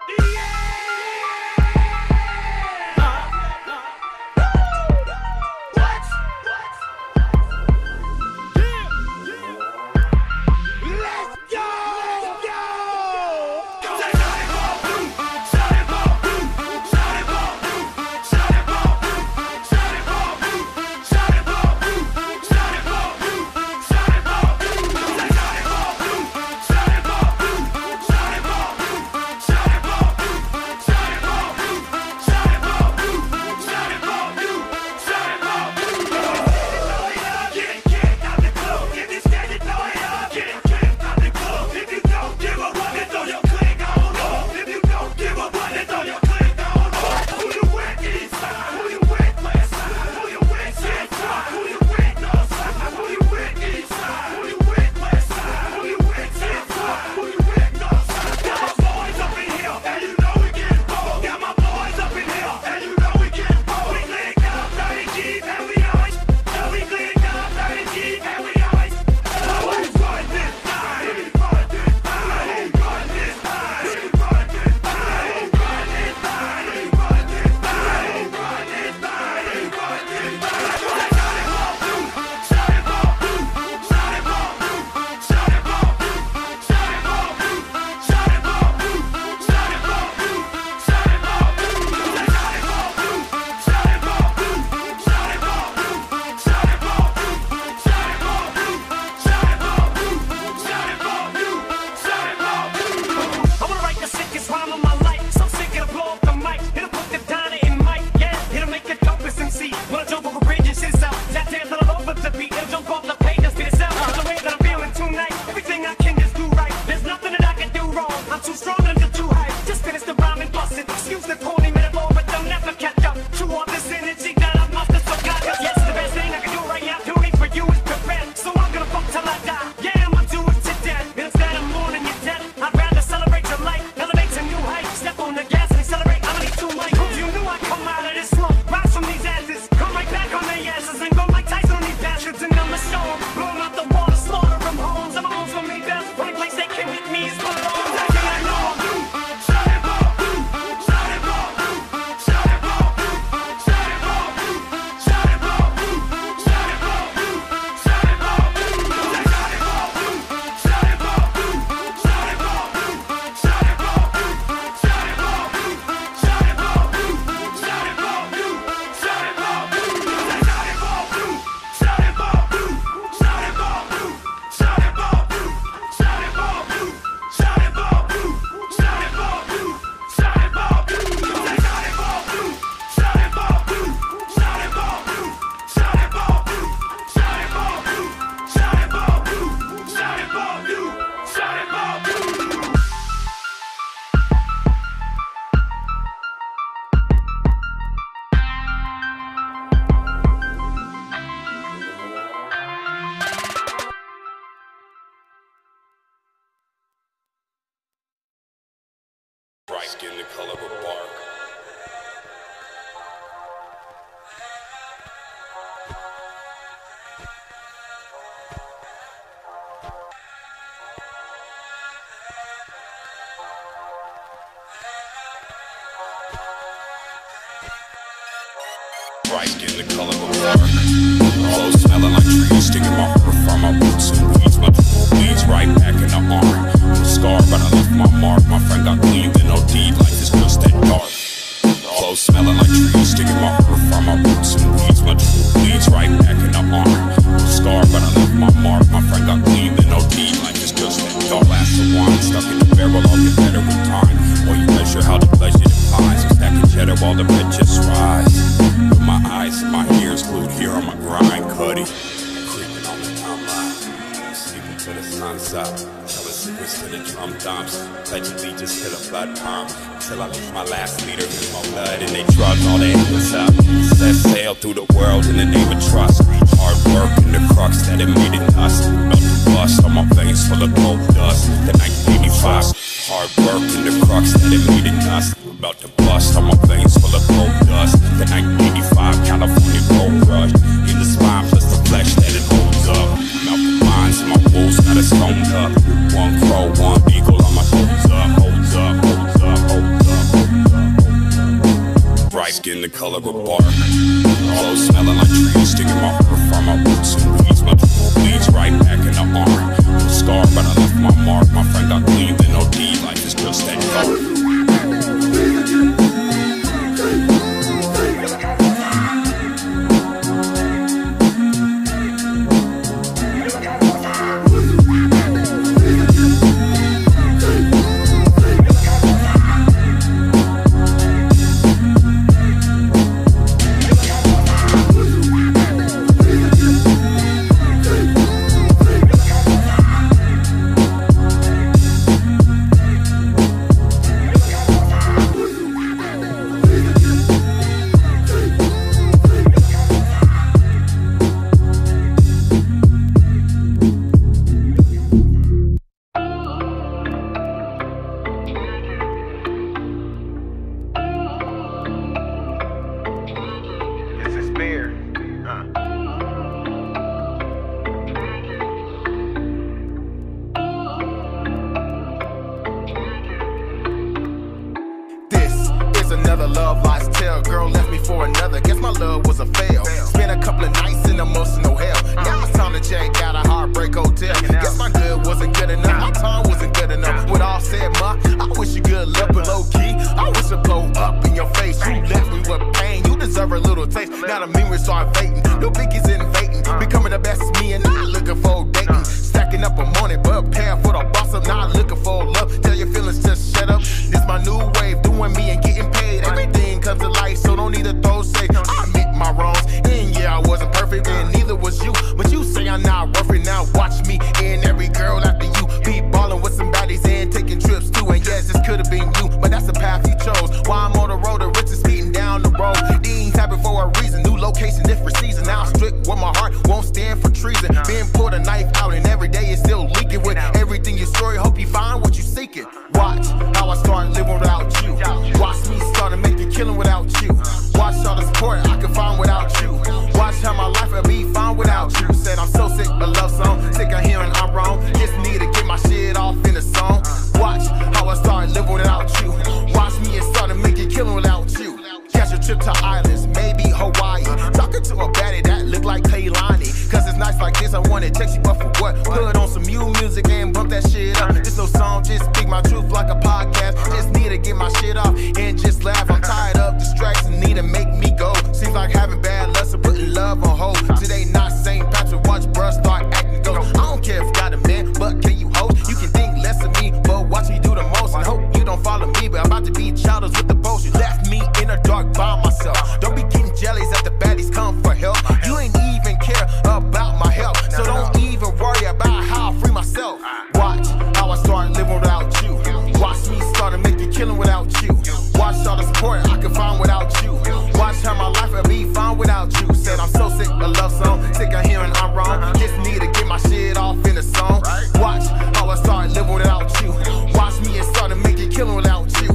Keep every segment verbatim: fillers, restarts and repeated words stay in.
Skin the color of bark. Bright skin the color of bark. Clothes smelling like trees, sticking my heart from my roots and weeds. My weeds right back in the arm. Scar, but I left my mark. My friend got clean with no deed. Life is just that dark. Clothes smelling like trees, sticking my heart from my roots and weeds. My weeds right back in the arm. Scar, but I left my mark. My friend got clean with no deed. Life is just that dark. Glass of wine stuck in the barrel, I'll get better with time. While you measure how the pleasure defies, I'm stacking cheddar while the red just rise. With my eyes and my ears glued here on my grind, cutty. Creeping on the timeline, sleeping till the sun's up. Telling secrets to the drum dumps. Pledge allegiance to the blood pump. Till I leave my last liter in my blood. And they drugged all their hands up. Set sail through the world in the name of trust. Hard work and the crux that it made it us. Melt the bust on my veins full of gold dust. The nineteen eighty-five. Hard work and the crux that it made it us. About to bust on my veins full of gold dust. The nineteen eighty-five California gold rush. In the spine plus the flesh that it holds up. Melt the minds and my wolves got us stoned up. One crow, one beagle on my holds up, holds up, holds up, holds up. color of bark. Clothes smelling like trees, sticking my heart from my roots and weeds. My bleeds right back in the arm. I'm scarred, but I left my mark. My friend got clean with no deed. Life is just that dark. Another love lies tale. Girl left me for another. Guess my love was a fail. Spent a couple of nights in emotional hell. Now it's time to check out a heartbreak hotel. Guess my good wasn't good enough. My time wasn't good enough. With all said, ma, I wish you good luck, but low key, I wish it blow up in your face. You left me with pain. You deserve a little taste. Now the memories start fading. No biggies invading. Becoming the best me and not looking for dating. Stacking up a morning, but paying for the boss up. Not looking for love. Tell your feelings just shut up. This my new wave. Doing me and getting paid. Everything comes to light, so don't need to throw shade. I admit my wrongs, and yeah, I wasn't perfect, and neither was you. But you say I'm not worth it. Now watch me and every girl after you. Be ballin' with some baddies and taking trips too. And yes, this could have been you, but that's the path you chose. While I'm on the road, the rich is speeding down the road. Things happen for a reason. New location, different season. Now I'm strict with my heart, won't stand for treason. Been pulled a knife out, and every day is still leaking. With everything you story, hope you find what you seeking. Watch how I start living without you. Watch me start to make a killing without you. Watch all the support I can find without you. Watch how my life will be fine without you. Said I'm so sick of love song, sick of hearing I'm wrong. Just need to get my shit off in a song. Watch how I start living without you. Watch me and start to make a killing without you. Catch a trip to islands, maybe Hawaii. Talking to a baddie that look like Kaylani. Cause it's nights like this I wanna text you, but for what? Put on some new music and bump that shit up. This no song, just speak my truth like a podcast. Just need to get my shit off and just laugh. I'm tired of distractions, need to make me go. Seems like having bad luck, so putting love on hold. Today not Saint Patrick, watch bruh start acting ghost. I don't care if got a man, but can you host? You can think less of me, but watch me do the most. And hope you don't follow me, but I'm about to be childish with the boast. You left me in the dark by myself. Don't be getting jealous that the baddies come for help. You ain't even care about my health, so don't even worry about how I free myself. Watch how I start living without you. Watch me start to make a killing without you. Watch all the support I can find without you. Watch how my life will be fine without you. Said I'm so sick of love song, sick of hearing I'm wrong. Just need to get my shit off in a song. Watch how I start living without you. Watch me and start to make a killing without you.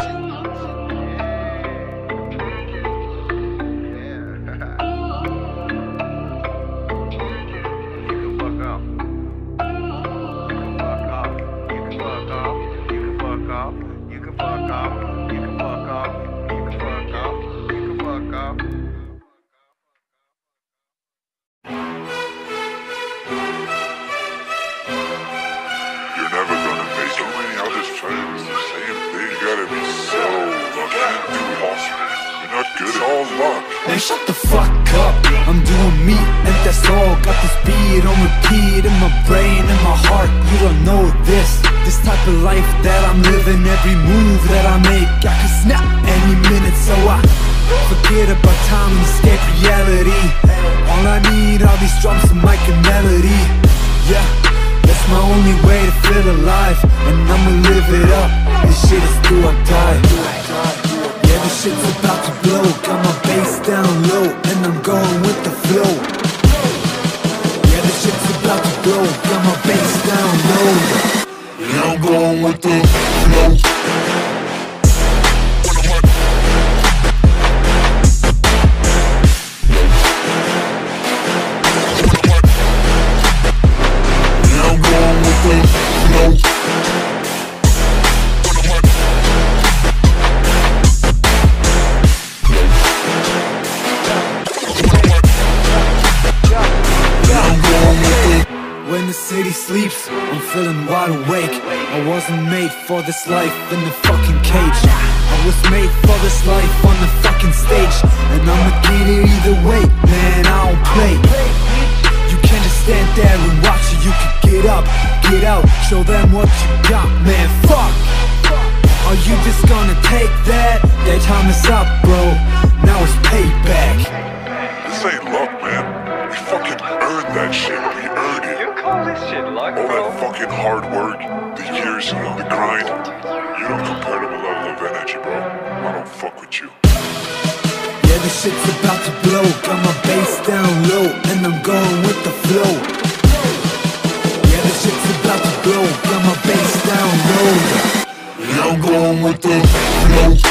Man, shut the fuck up, I'm doing me, and that's all. Got this beat on repeat in my brain and my heart. You don't know this, this type of life that I'm living. Every move that I make, I can snap any minute. So I forget about time and escape reality. All I need are these drums and mic and melody. Yeah, that's my only way to feel alive, and I'ma live it up. This shit is do or die. Yeah, this shit's about to blow. Got my bass down low, and I'm going with the flow. Yeah, this shit's about to blow. Got my bass down low, and I'm going with the flow. city sleeps, I'm feeling wide awake. I wasn't made for this life in the fucking cage. I was made for this life on the fucking stage, and I'ma get it either way, man, I don't play. You can't just stand there and watch it, you can get up, get out, show them what you got, man, fuck. Are you just gonna take that? Their time is up, bro, now it's payback. This ain't luck, man. We fucking earned that shit, we earned it. You call this shit luck, All bro? that fucking hard work, the years, you know, the grind. You don't compare to a level of energy, bro. I don't fuck with you. Yeah, this shit's about to blow. Got my bass down low, and I'm going with the flow. Yeah, this shit's about to blow. Got my bass down low. Yeah, I'm going with the flow.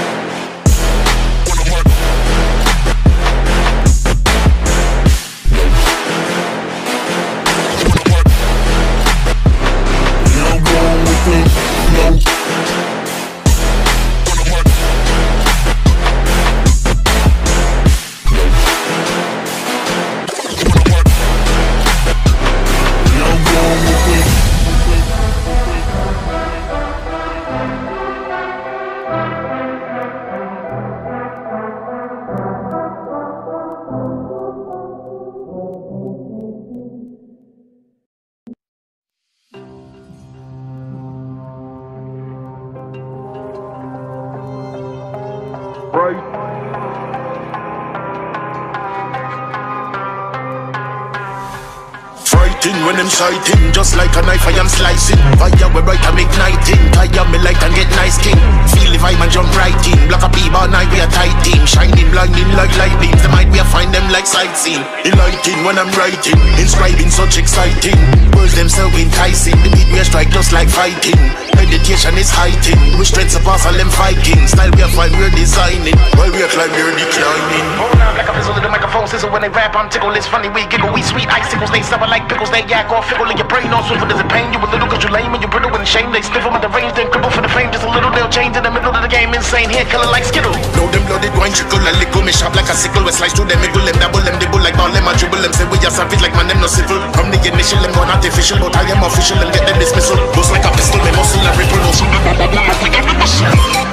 When I'm sighting, just like a knife I am slicing. Fire where right I'm igniting. Tire me light and get nice king. Feel the vibe and jump right in. Black a people night we a tight team. Shining, blinding like lightning. The might we a find them like sightseeing. Enlightening when I'm writing. Inscribing such exciting. Words them so enticing. The beat we a strike just like fighting. Meditation is heightened. We strength surpass all them Vikings. Style we a find we're designing. While we a climb we're declining. Roll out like a pistol to the microphone sizzle. When they rap I'm tickle. It's funny we giggle. We sweet icicles. They suffer like pickles. They yak off fickle in your brain. On swivel. Does it pain you a little cause you lame and you brittle and shame. They sniff them at the range. Then cripple for the fame. Just a little they'll change in the middle of the game. Insane hair color like Skittle. Know them blooded wine trickle. A lickle me sharp like a sickle. We slice through them middle. Them double them dibble like ball. Them a dribble. Them say we are savage like man them no civil. From the initial them gone artificial. But I am official. Them get them dismissal. Bust like a pistol. Me muscle and ripple. No shoot blah blah blah like a missile.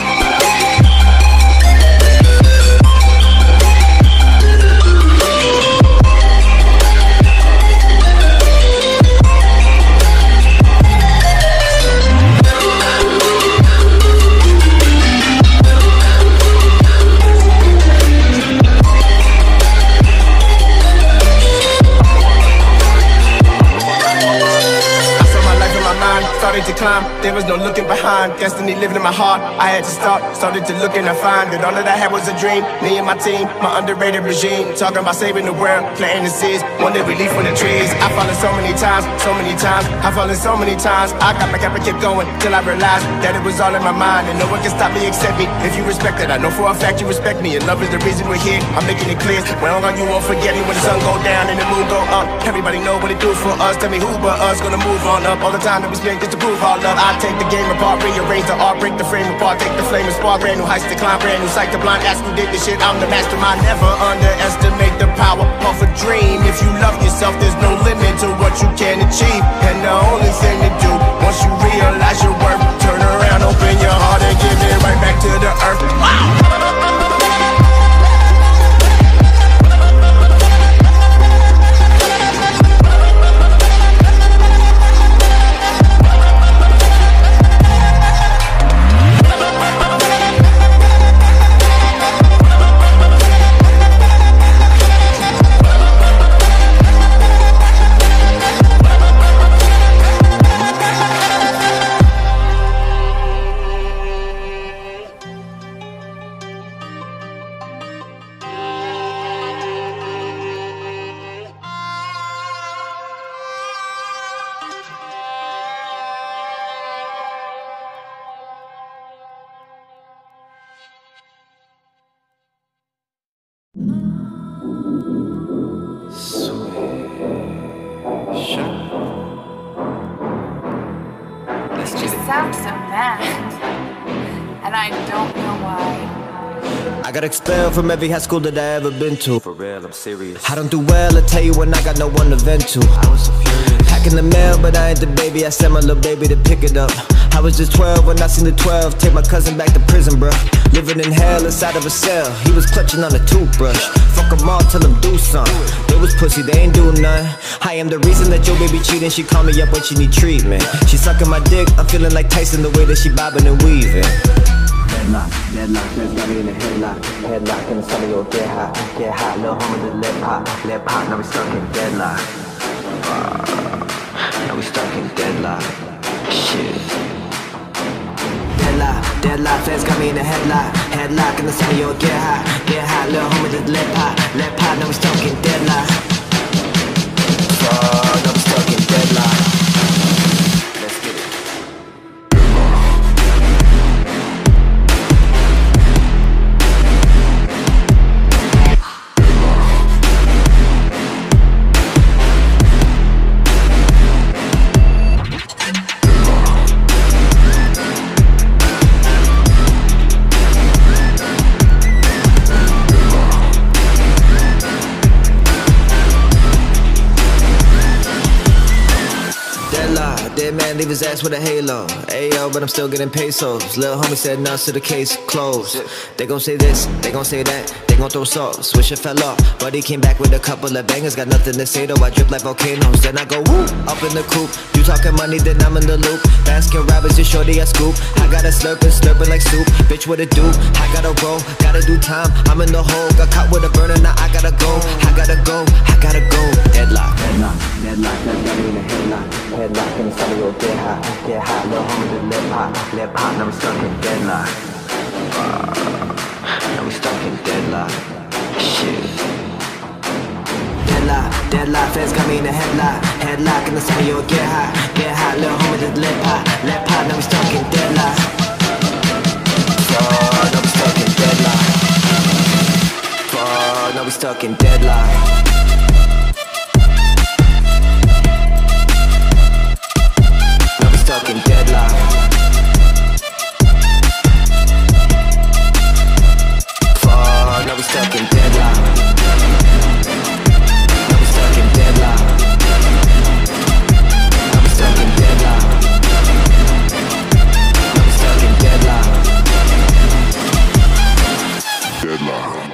To climb, there was no looking behind. Destiny living in my heart. I had to stop, started to look and I find that all that I had was a dream. Me and my team, my underrated regime, talking about saving the world, planting the seeds, one day relief from the trees. I fallen so many times, so many times. I fallen so many times. I got back up and kept going till I realized that it was all in my mind and no one can stop me except me. If you respect it, I know for a fact you respect me. And love is the reason we're here. I'm making it clear. When on you won't forget it when the sun go down and the moon go up. Everybody know what it do for us. Tell me who but us gonna move on up. All the time that we spend just to prove our love. I take the game apart, rearrange the art, break the frame apart, take the flame and spark. Brand new heights to climb, brand new sight to blind. Ask who did this shit, I'm the mastermind. Never underestimate the power of a dream. If you love yourself, there's no limit to what you can achieve. And the only thing to do, once you realize your worth, turn around, open your heart and give it right back to the earth. Wow! sound so mad, and I don't know why. I got expelled from every high school that I ever been to. For real, I'm serious. I don't do well, I tell you when I got no one to vent to. I was so furious. Packing the mail, but I ain't the baby. I sent my little baby to pick it up. I was just twelve when I seen the twelve. Take my cousin back to prison, bruh. Living in hell inside of a cell. He was clutching on a toothbrush. Fuck them all, tell them do something. They was pussy, they ain't do nothing. I am the reason that your baby cheating. She call me up when she need treatment. She sucking my dick, I'm feeling like Tyson the way that she bobbing and weaving. Headlock, deadlock, that's got me in a headlock. Headlock in the summer, you'll get hot, get hot. Little homie just let pop, let pop. Now we stuck in deadlock. Uh, now we stuck in deadlock. Shit. Deadlock, deadlock, feds got me in a headlock. Headlock in the summer, you'll get hot, get hot. Little homie just let pop, let pop. Now we stuck in deadlock. Uh, now we stuck in deadlock. Let's get it. Dead man leave his ass with a halo. Ayo, but I'm still getting pesos. Lil' homie said no, so the case closed. They gon' say this, they gon' say that. They gon' throw salt, swisher fell off. But he came back with a couple of bangers. Got nothing to say though, I drip like volcanoes. Then I go woo, up in the coop. You talking money, then I'm in the loop. Baskin Robbins, just shorty I scoop. I got a slurpin', slurpin' like soup. Bitch, what it do? I gotta roll, gotta do time. I'm in the hole, got caught with a burner, now I gotta go. I gotta go, I gotta go. Deadlock, deadlock, deadlock, that's got me in a headlock. Headlock in the summer, you'll get hot, get hot. Little homie just let pop, let pop. Now we stuck in deadlock. Uh, now we stuck in deadlock. Shit. Deadlock, deadlock, feds got me in a headlock. Headlock in the summer, you'll get hot, get hot. Little homie just let pop, let pop. Now we stuck in deadlock. Fuck, now we stuck in deadlock. Fuck, now we stuck in deadlock. Stuck in deadlock. Fuck, now we stuck in deadlock. Now we stuck in deadlock. Now we stuck in deadlock. Now we stuck in deadlock. Deadlock.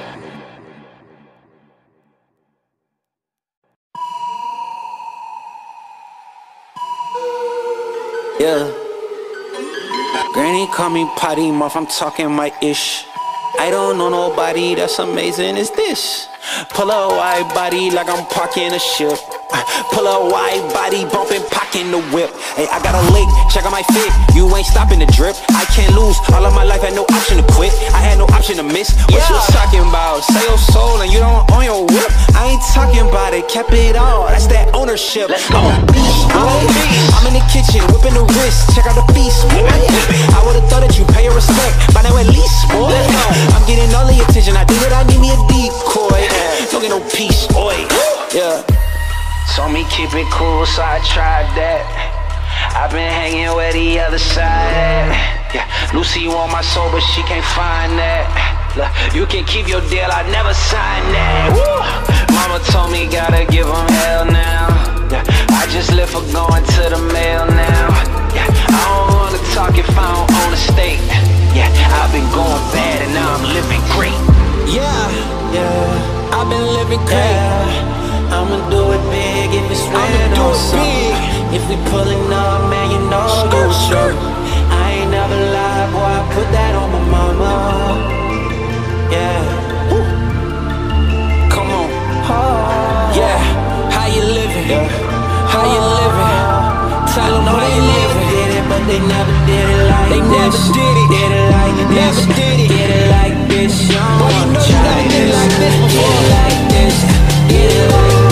Yeah. Granny call me potty mouth, I'm talking my ish. I don't know nobody that's amazing as this. Pull a wide body like I'm parking a ship. Pull a wide body, bumping, pocking the whip. Hey, I got a lick, check out my fit. You ain't stopping the drip. I can't lose. All of my life had no option to quit. I had no option to miss. What yeah. you talking about? Sell your soul and you don't own your whip. I ain't talking about it, kept it all. That's that ownership. I'm a beast, boy. I'm in the kitchen, whipping the wrist. Check out the beast, boy. I would've thought that you pay your respect by now at least, boy. I'm getting all the attention. I think that I need me a decoy. Don't get no peace, boy. Yeah. Told me keep it cool, so I tried that. I've been hanging where the other side. Yeah, Lucy want my soul, but she can't find that. Look, you can keep your deal, I never signed that. Woo! Mama told me gotta give them hell now. Yeah, I just live for going to the mail now. Yeah, I don't wanna talk if I don't own a state. Yeah, I've been going bad and now I'm living great. Yeah, yeah, I've been living great. Yeah. I'ma do it big if it's red on something. If we pulling up, man, you know you sure. I ain't never lied, boy, I put that on my mama. Yeah. Woo. Come on. Yeah. How you living? Yeah. How you living? Tell them how you living. They did it, but they never did it like they this. Never did it. Did it like this. Never did it. Did it like this. Boy, you know you never did it like this before. Did it like this. Did it like this.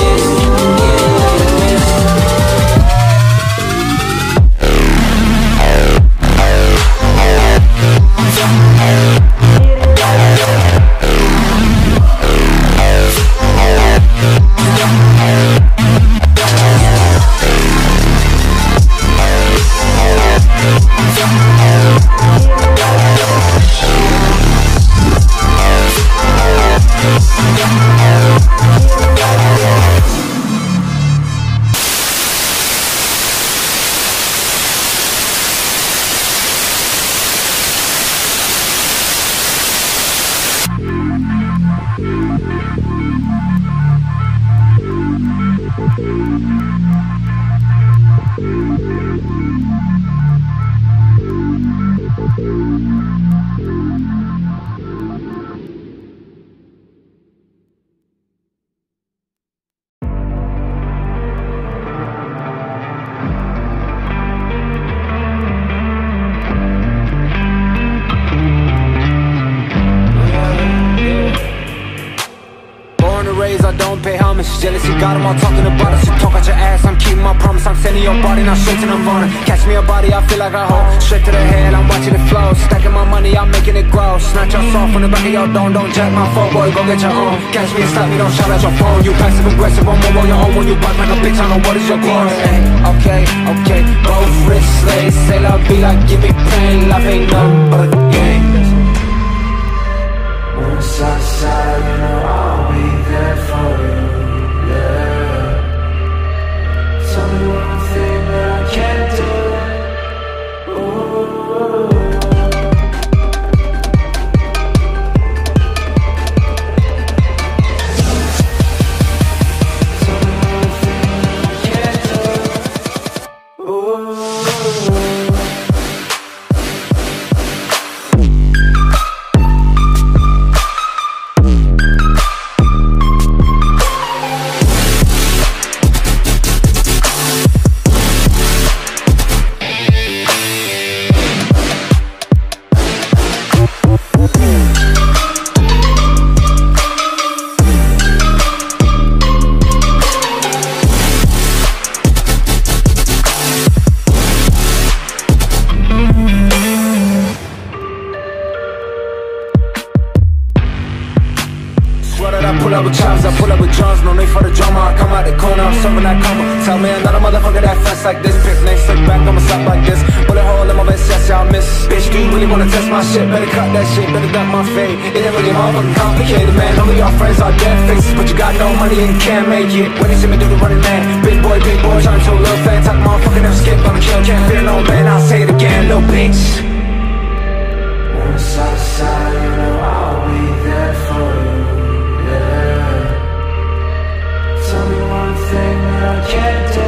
born and raised, I don't pay homage. Jealousy got them all talking about it. So talk out your ass, I'm keeping my promise. I'm sending your body, not straight to Nirvana. Catch me a body, I feel like I hold. Straight to the head, I'm watching it flow. Stacking my money, I'm making it grow. Snatch your soul from the back of your dome. Don't jack my phone, boy, go get your own. Catch me and stop me, don't shout at your phone. You passive aggressive, I'm more on your own. When you bark like a bitch, I know what is your glory. Ay, okay, okay, both rich slaves. Say love be like, give me pain. Love ain't nothing but a game. When it's outside, you know I'll be there for you, yeah. Tell me one thing that I can't do. Ooh. Like this, pick next, slick back, I'ma stop like this. Bullet hole in my vest, yes, y'all miss. Bitch, do you really wanna test my shit? Better cut that shit, better duck my fade. It ain't really motherfucking complicated, man. All of y'all friends are dead faces, but you got no money and can't make it. When they see me do the running man, big boy, big boy, trying to a little fan. Talk motherfucker, never skip, gonna kill, can't fear no man. I'll say it again, little bitch. When it's outside, you know I'll be there for you, yeah. Tell me one thing that I can't do.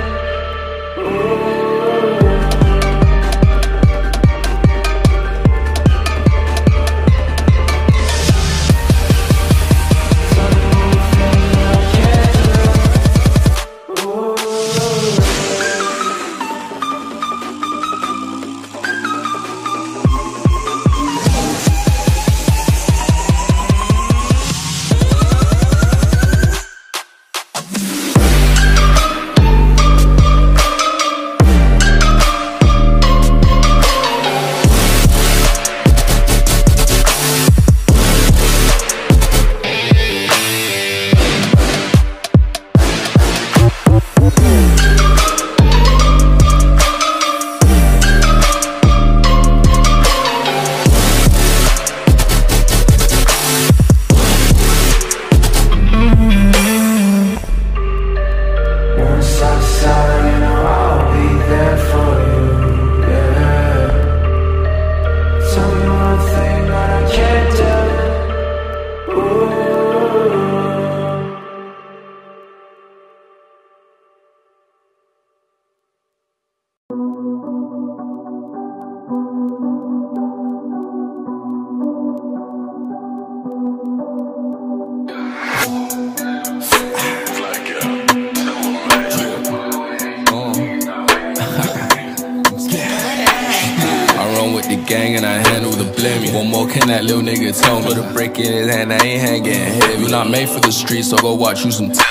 gang and I handle the blaming. One more can that little nigga tell me? Put a brick in his hand, I ain't hanging heavy. You not made for the streets, so go watch you some telly.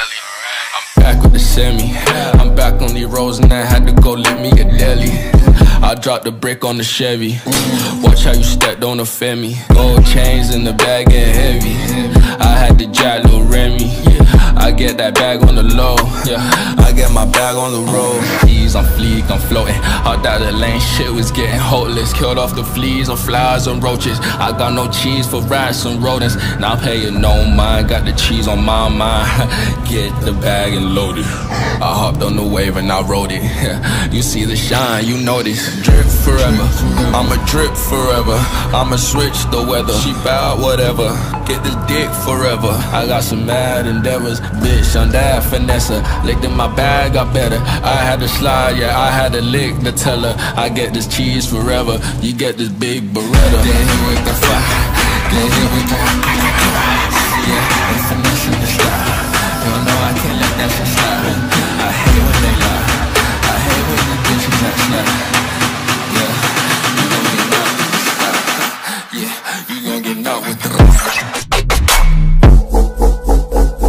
I'm back with the semi. I'm back on these roads and I had to go lick me a deli. I dropped the brick on the Chevy. Watch how you stepped on the Femi. Gold chains in the bag and heavy. I had to jack Lil Remy. I get that bag on the low. Yeah, I get my bag on the road. Ease, I'm fleek, I'm floating. Out that the lane, shit was getting hopeless. Killed off the fleas on flies and roaches. I got no cheese for rats and rodents. Now I'm paying no mind. Got the cheese on my mind. Get the bag and load it. I hopped on the wave and I rode it. You see the shine, you know this. Drip forever, I'ma drip forever. I'ma switch the weather, she bout whatever. Get this dick forever. I got some mad endeavors, bitch, I'm that finesse. Licked in my bag, I better. I had to slide, yeah, I had to lick the teller. I get this cheese forever, you get this big Beretta. Get hit with the fire, get hit with the yeah, I'm finessing the style. You know I can't let that shit slide. I hate when they lie, I hate when the bitches that snap. Yeah, you gon' get knocked with the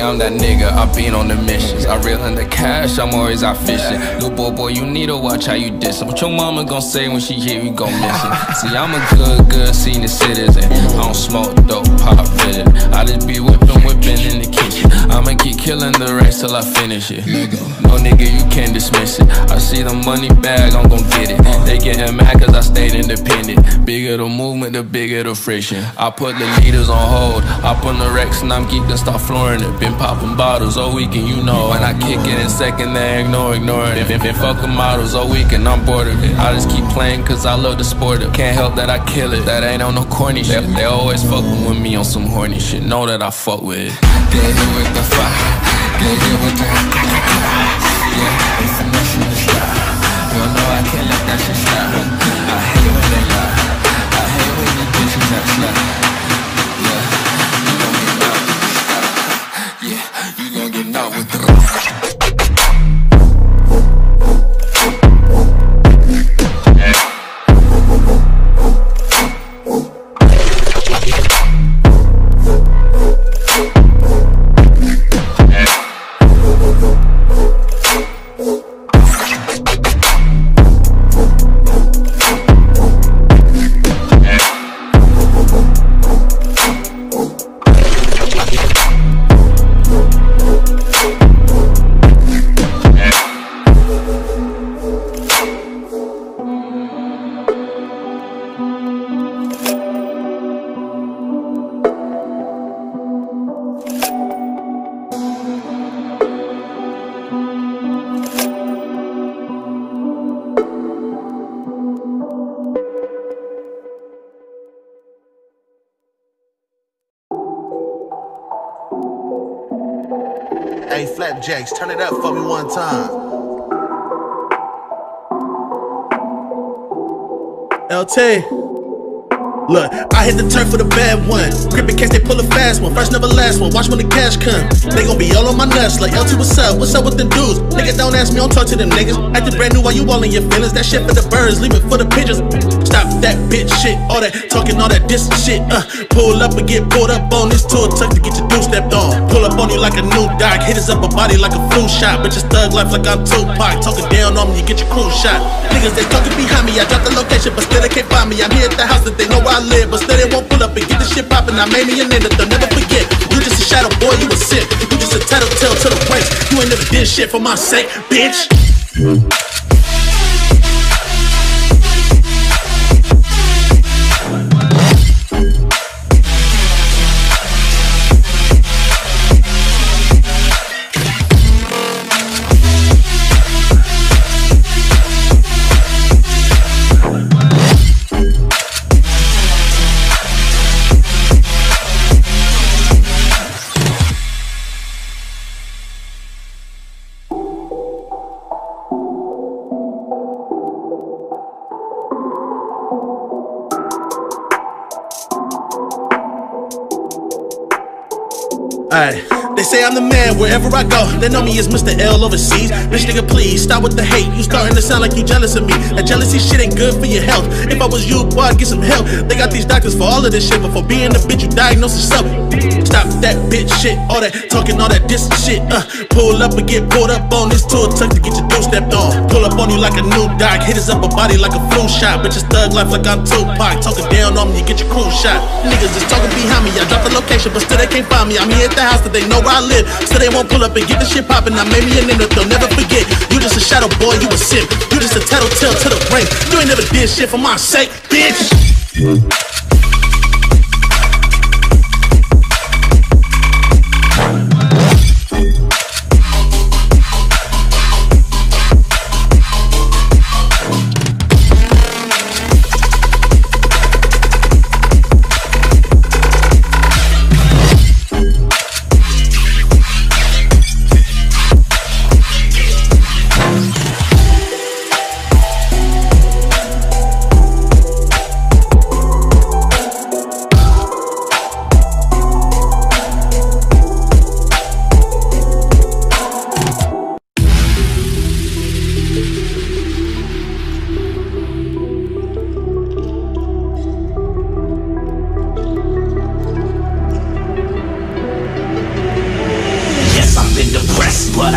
Yeah, I'm that nigga, I been on the missions. I reel in the cash, I'm always out fishing. Little boy, boy, you need to watch how you diss him. What your mama gon' say when she hear you gon' miss it? See, I'm a good, good senior citizen. I don't smoke dope, pop vision. I just be whipping, whipping in the kitchen. I'ma keep killing the rest till I finish it. No nigga, you can't dismiss it. I see the money bag, I'm gon' get it. They getting mad cause I stayed independent. Bigger the movement, the bigger the friction. I put the leaders on hold. Hop on the Rex and I'm geeked and start flooring it. Been popping bottles all weekend, you know. When I kick it in second, they ignore, ignoring it. Been, been fucking models all weekend, I'm bored of it. I just keep playing cause I love the sport. Can't help that I kill it. That ain't on no corny shit. They, they always fucking with me on some horny shit. Know that I fuck with it. Get hit with the fire. Get hit with the yeah, it's a mission to stop. You know I can't let that shit stop. I hate when they lie. I hate when the bitches that slap. Yeah, you gon' get knocked with the Hey, Flapjacks, turn it up for me one time. L T. Look, I hit the turn for the bad one. Grip in case they pull a fast one. First never last one. Watch when the cash come. They gon' be all on my nuts like L T, what's up? What's up with them dudes? Niggas don't ask me, don't talk to them niggas. Acting brand new while you all in your feelings. That shit for the birds, leave it for the pigeons. Stop that bitch shit, all that talking, all that distant shit. Uh, pull up and get pulled up on this tour tuck to get your dude stepped on. Pull up on you like a new doc, hit us up a body like a flu shot. Bitches thug life like I'm Tupac, talking down on me, you get your crew shot. Niggas they talking behind me, I dropped the location, but still they can't find me. I'm here at the house that they know where I live, but still they won't pull up and get the shit poppin'. I made me a name that they'll never forget. You just a shadow boy, you a simp. You just a tattletale to the race. You ain't never did shit for my sake, bitch. Alright, they say I'm the man wherever I go. They know me as Mister L overseas. Bitch nigga please, stop with the hate. You starting to sound like you jealous of me. That jealousy shit ain't good for your health. If I was you, boy, I'd get some help. They got these doctors for all of this shit, but for being a bitch, you diagnose yourself. Stop that bitch shit, all that talking, all that distant shit. Uh, pull up and get pulled up on this tour tuck to get your dude stepped on. Pull up on you like a new doc, hit us up a body like a flu shot. Bitches thug life like I'm Tupac, talking down on me, you get your crew shot. Niggas just talking behind me, I dropped the location, but still they can't find me. I'm here at the house that they know where I live, so they won't pull up and get the shit poppin'. I made me a name that they'll never forget. You just a shadow boy, you a simp. You just a tattletale to the brain. You ain't never did shit for my sake, bitch.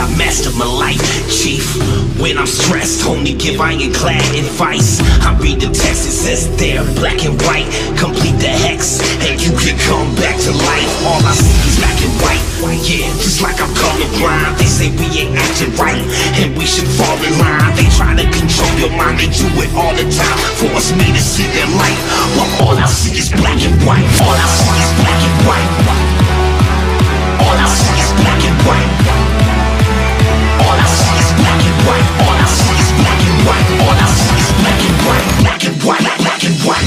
I master my life, chief. When I'm stressed, only give ironclad advice. I read the text, it says there, black and white. Complete the hex, and you can come back to life. All I see is black and white. Yeah, just like I'm colorblind. They say we ain't acting right, and we should fall in line. They try to control your mind, they do it all the time. Force me to see their light, but all I see is black and white. All I see is black and white. All I see is black and white. All I see is black and white. All I see is black and white. All I see is black and white. Black and white. Black and white.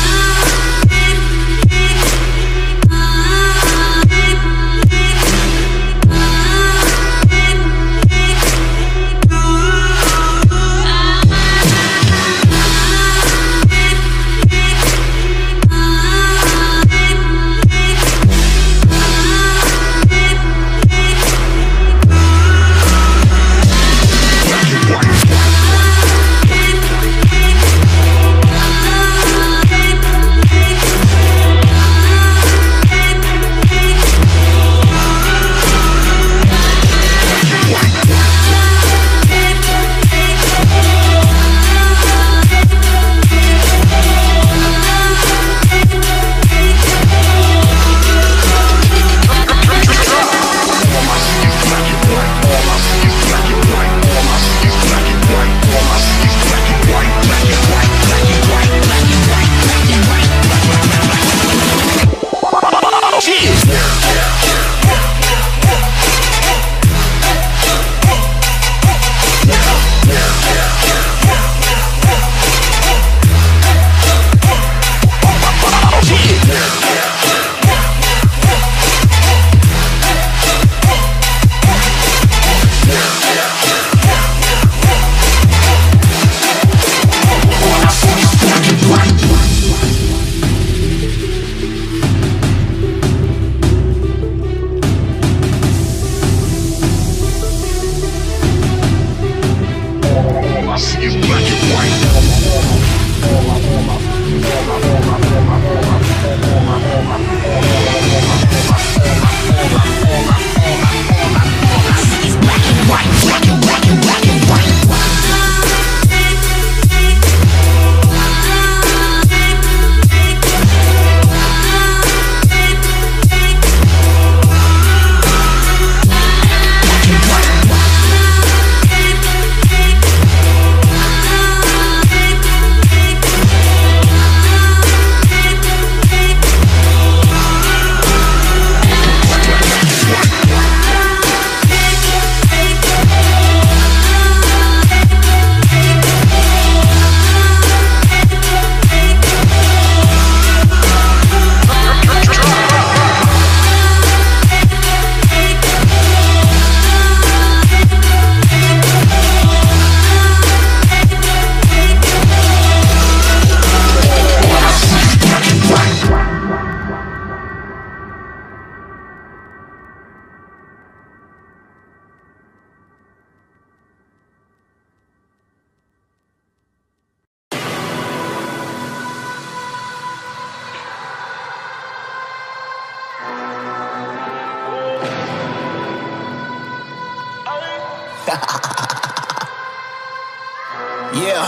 Yeah.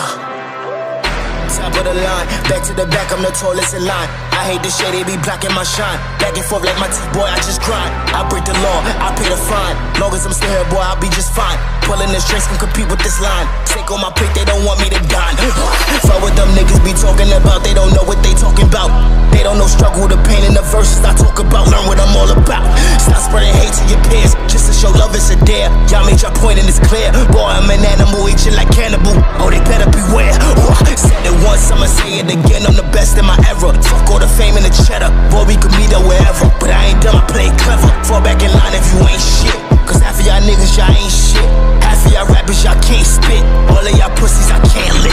Top of the line, back to the back, I'm the tallest in line. I hate the shade, they be blocking my shine. Back and forth like my teeth, boy, I just grind. I break the law, I pay the fine. Long as I'm still here, boy, I'll be just fine. Pulling the strings can compete with this line. Take on my plate, they don't want me to dine. Fuck what them niggas be talking about, they don't know what they talking about. They don't know struggle, the pain in the verses I talk about. Learn what I'm all about. Stop spreading hate to your peers, just to show love is a dare. Y'all made your point and it's clear. Boy, I'm an animal, eating like cannibal. Oh, they better beware. Ooh, said it once, I'ma say it again. I'm the best in my era. Fuck all the fame and the cheddar. Boy, we could meet up wherever. But I ain't done, I play clever. Fall back in line if you ain't shit. Cause half of y'all niggas, y'all ain't shit. Half of y'all rappers, y'all can't spit. All of y'all pussies, I can't lick.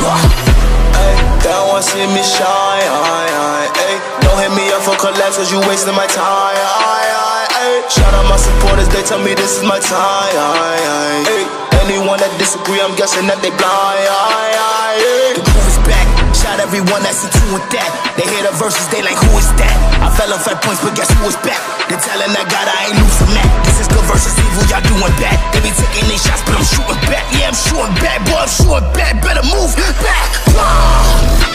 Ay, they don't wanna see me shine. Ay, ay, ay. Don't hit me up for collabs cause you wasting my time. Ay, ay, ay. Shout out my supporters, they tell me this is my time. Ay, ay, ay. Anyone that disagree, I'm guessing that they blind. Ay, ay, ay. The groove is back. Shout everyone that's in tune with that. They hear the verses, they like, who is that? I fell off at points, but guess who is back? The talent I got, I ain't loose from that. This is good versus evil, y'all doing bad. They be taking their shots, but I'm shooting back. Yeah, I'm shooting back, boy, I'm shooting back. Better move back. Ah!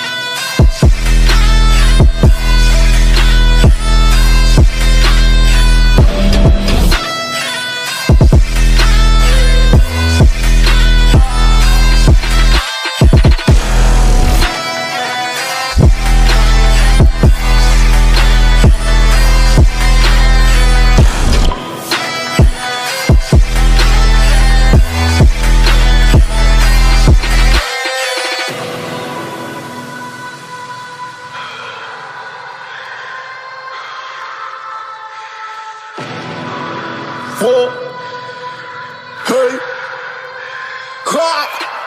Four, hey, crack.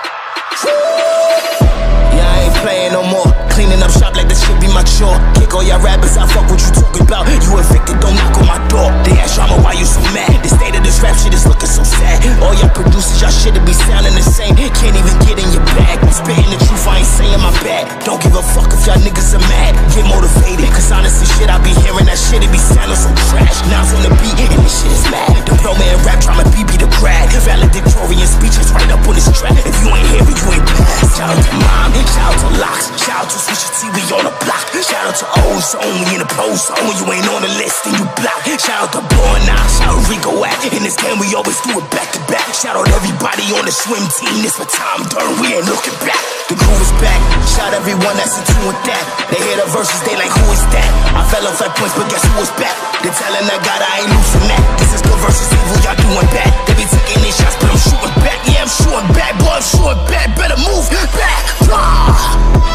Yeah, I ain't playing no more. Cleaning up shop like this should be my chore. Kick all y'all rappers, I fuck what you talking about. You evicted, don't knock on my door. They ask drama, why you so mad? The state of this rap shit is looking so sad. All y'all producers, y'all shit be sounding the same. Can't even get in your bag. I'm spitting the truth, I ain't saying my bad. Don't give a fuck if y'all niggas are mad. Get motivated, cause honestly shit, I be hearing that shit, it be sounding so trash. Now it's on the beat, and this shit is mad. The pro man rap drama, B B the grad. Valedictorian speeches right up on this track. If you ain't here, you ain't passed. Shout out to Mom, shout out to Locks, shout out to Switcher T, we on the block. Shout out to Ozone, we in the pro zone. When you ain't on the list, then you block. Shout out to Born Now, shout out Rico at. In this game, we always do it back to back. Shout out everybody on the swim team. This for time done, we ain't looking back. The groove is back. Shout everyone that's in tune with that. They hear the verses, they like, who is that? I fell off at points, but guess who was back? They telling that God I ain't losing that. This is good versus evil, y'all doing bad. They be taking their shots, but I'm shooting back. Yeah, I'm shooting back, boy, I'm shooting back. Better move back. Ah!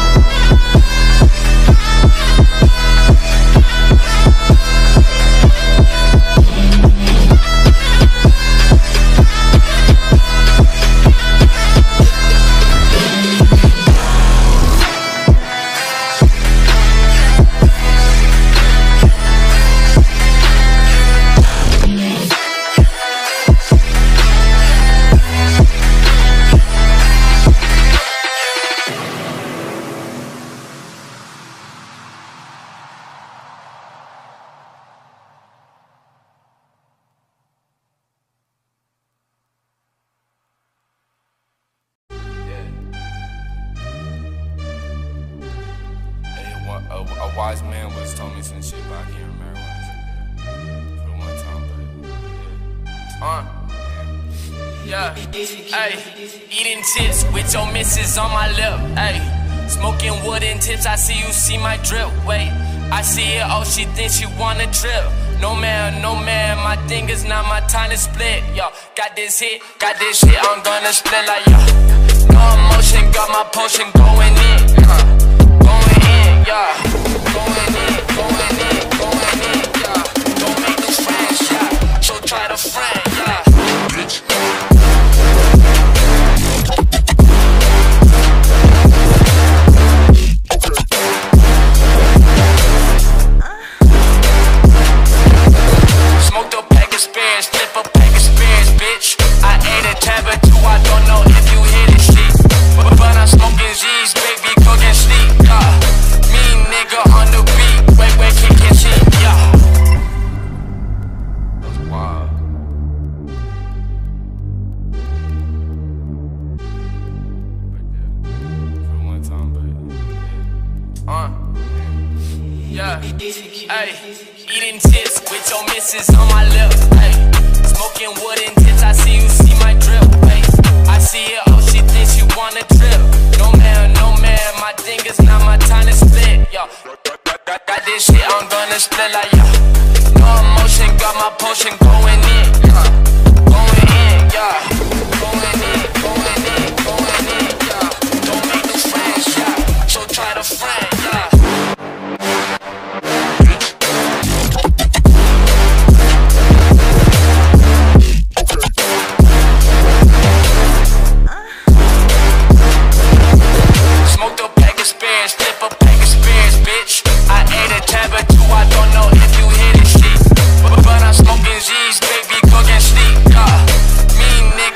A, a wise man once told me some shit, but I can't remember what it said. For one time, but yeah. Uh, yeah, ayy, eating chips with your missus on my lip, ayy, smoking wood and tips, I see you see my drip, wait, I see it, oh, she thinks she wanna trip, no man, no man, my thing is not my time to split, yo, got this hit, got this shit, I'm gonna split like, yo, no emotion, got my potion going in, uh, going in, yeah, going in, going in, going in, yeah, don't make no friends, yeah, so try to friend, yeah, bitch. Smoked a pack of spears, flip a pack of spears, bitch. I ate a tab or two, I don't know if you hit it, shit. But, but I'm smoking Z's, baby, cooking sleep, yeah. Me nigga on the beat, wait, wait, kicking shit, yeah. That's wild. Like that. For one time, but uh, yeah. Hey, eating tips with your missus on my lip, hey. Smoking wood and tips, I see you see my drip, hey. I see it, oh, she thinks she wanna trip. No man, no man, my thing is not my time to split, yo. Got, got, got this shit, I'm gonna split like, yo. No emotion, got my potion going in, uh, going in, yeah. Going in, going in, going in, yeah. Don't make no friends, yeah. So try to friend, yeah. Smoked a pack of spears, flip a pack of spears, bitch. I ate a tab or two, I don't know if you hit it, shit. But, but I'm smoking Z's, baby, cooking sleep, yeah. Me nigga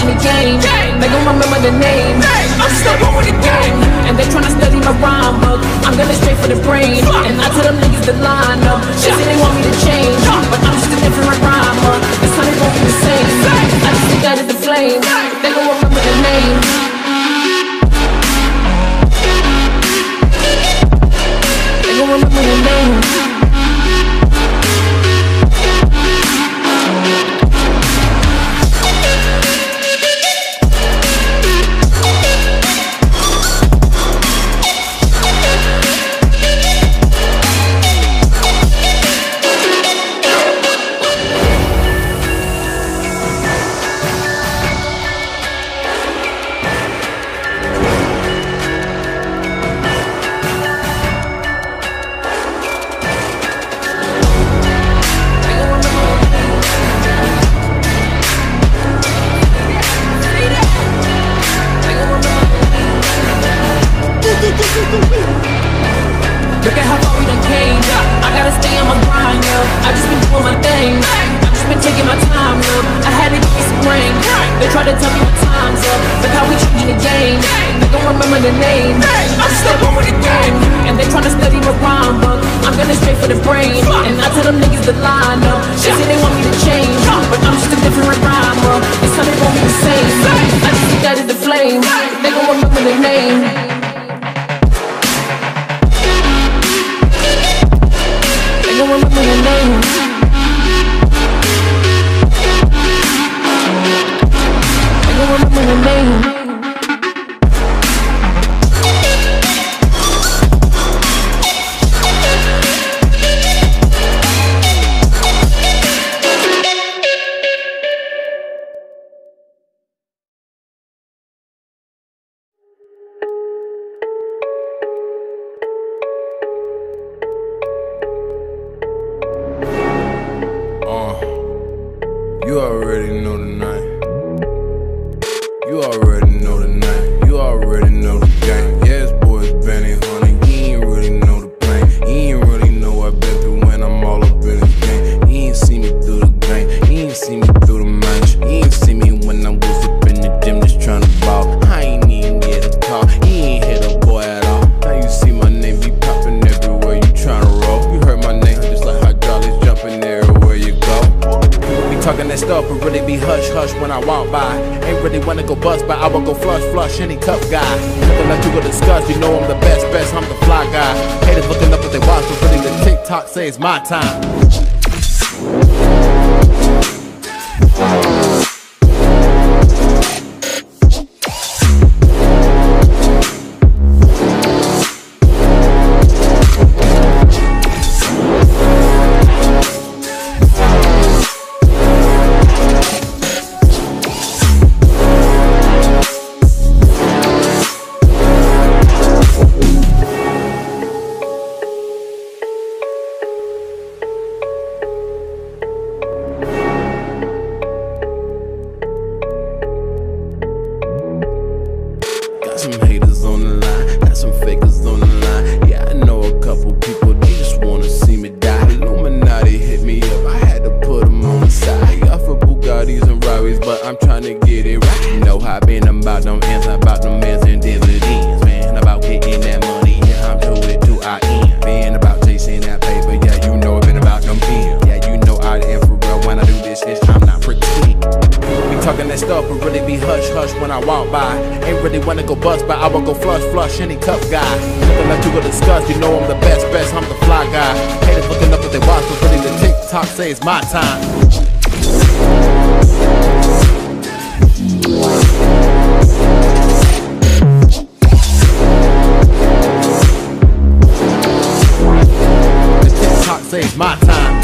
changing the game. They gon' remember the name. I'm still born with the game, and they tryna study my rhyme book. I'm gonna straight for the brain, and I tell them niggas to line up. Shit say they want me to change, but I'm just a different rhymer. It's time they won't be the same. I just think that is the flame. They gon' remember the name. They gon' remember the name. Look at how far we done came. I gotta stay on my grind, yo. I just been doing my thing. I just been taking my time, yo. I had to give me some brain. They try to tell me what time's up. Look how we changing the game. They gon' remember the name. I'm still born with the game, and they tryna study my rhyme book. I'm gonna straight for the brain, and I tell them niggas to line up. Shit say they want me to change, but I'm just a different rhymer. It's time they won't be the same. I just think that is the flame. They gon' remember the name. They gon' remember the name. They gon' remember the name. You already know the night. You already know the night. You already know the game. Yes, boys, Benny, honey. He ain't really know the pain. He ain't really know what I've been through when I'm all up in his game. He ain't see me through the game. He ain't see me through the match. He ain't see me when I was up in the gym just trying to ball. I ain't even get a call. He ain't hit a boy at all. Now you see my name be popping everywhere you trying to roll. You heard my name just like hydraulics jumping everywhere you go. Talking that stuff, but really be hush hush when I walk by. Ain't really wanna go bust, but I will go flush flush any tough guy. Nothing that you go discuss, you know I'm the best, best, I'm the fly guy. Haters looking up at they watch, but really the TikTok say it's my time. Some haters on the line, got some fakers on the line. Yeah, I know a couple people, they just wanna see me die. Illuminati hit me up, I had to put them on the side. I for Bugattis and Rarries, but I'm trying to get it right. You know how I been about them ends, about them ends and dividends. Man, about getting that money, yeah, I'm to it to I end. Been about chasing that paper, yeah, you know I've been about them pins. Yeah, you know I am for real when I do this shit, I'm not pretending. Be talking that stuff, but really be hush hush when I walk by. Ain't really wanna go bust, but I will go flush flush any tough guy. Nothing that you go discuss, you know I'm the best, best, I'm the fly guy. Haters looking up at they watch, but really the TikTok say it's my time. The TikTok say it's my time.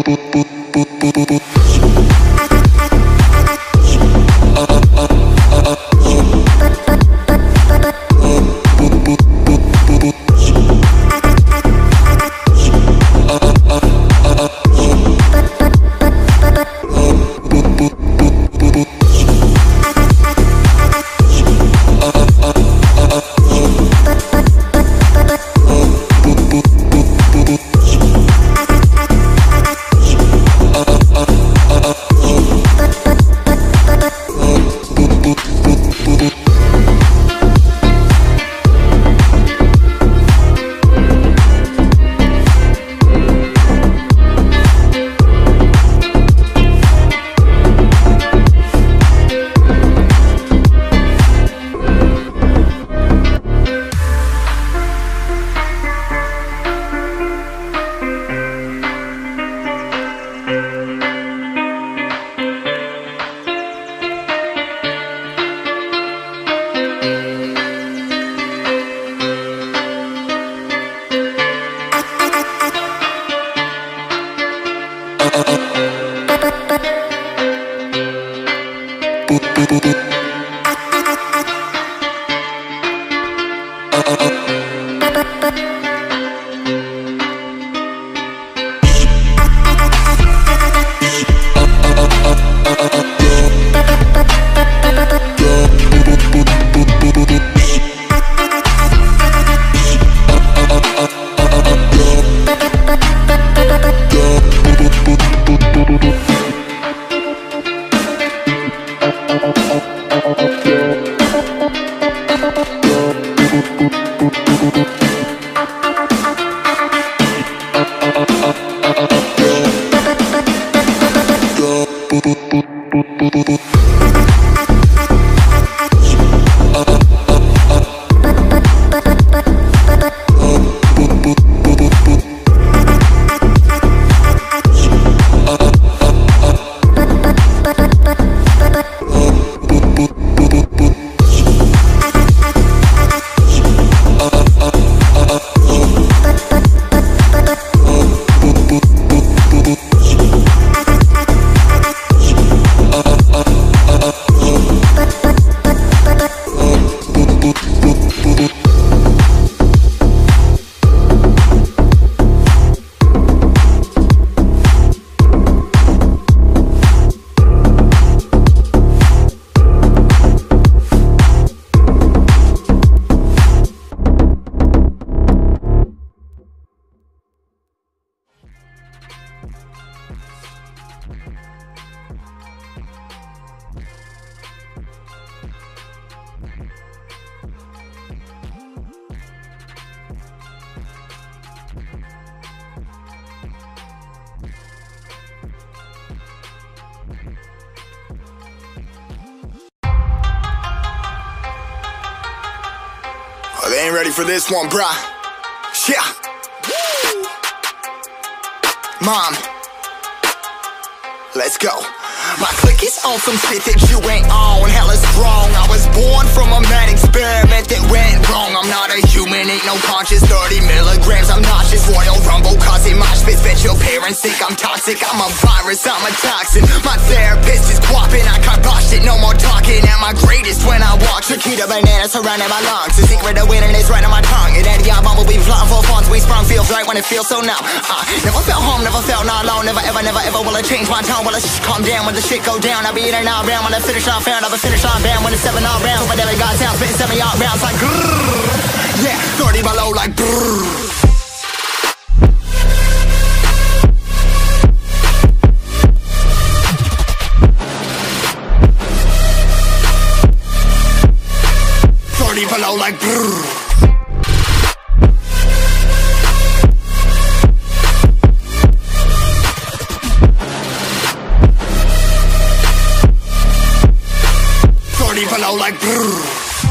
Oh, they ain't ready for this one, bruh. Yeah. Mom, let's go. My clique is on some shit that you ain't on. Hella strong. I was born from a mad experiment that went wrong. I'm not a human, ain't no conscious. Thirty milligrams, I'm nauseous. Royal Rumble causing mosh pits. Bet your parents think I'm toxic. I'm a virus, I'm a toxin. My therapist is guapping. I kibosh it, no more talking. At my greatest when I walk. Chiquita banana surrounding my lungs. The secret of winning is right on my tongue. And Eddie, I'm bumblebee flying full funds. We sprung feels right when it feels so numb. Uh, never felt home, never felt not alone. Never ever, never ever will I change my tone. Will I just calm down when the shit go down? I'll be in and out round when I finish on found. I'll be finish on bam when it's seven all rounds. But every got down, spitting seven yard rounds like grrrr. Yeah, thirty below like brrrr. thirty below like brrrr. thirty below like brrrr.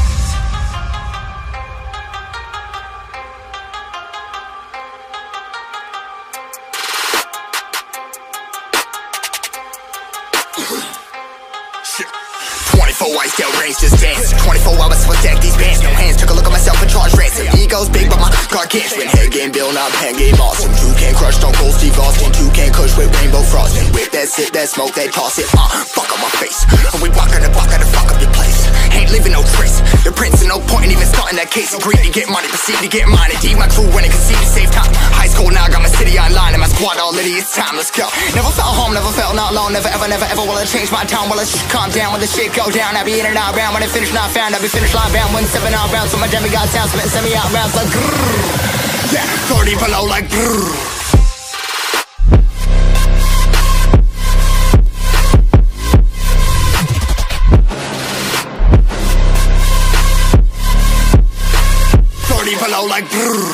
twenty-four iced out range, just dance. twenty-four hours to attack these bands. No hands, took a look at myself and charged ransom. Ego's big, but my gargantuan head game built up, hand game awesome. You can't crush, don't go Boston, toucan kush with rainbow frosting. Whip that, sip that, smoke that, toss it, uh, fuck on my face. And we walk out the block, gotta fuck up your place. Ain't leaving no trace. The prince and no point in even starting that case. Agree to get money, proceed to get mine. Indeed, my crew when it can see the safe time. High school now, got my city online, and my squad all litty. It's time, let's go. Never felt home, never felt not alone. Never ever, never ever will I change my town. Will I just calm down when the shit go down? I be in and out round. When I finish not found, I be finished line bound. One seven out rounds, so my demigod sound spitting semi out rounds like grrrr. Yeah, thirty below like brrrr. Below like brrrr.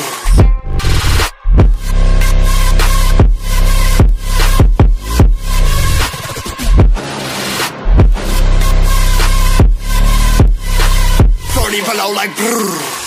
Thirty below like brrrr.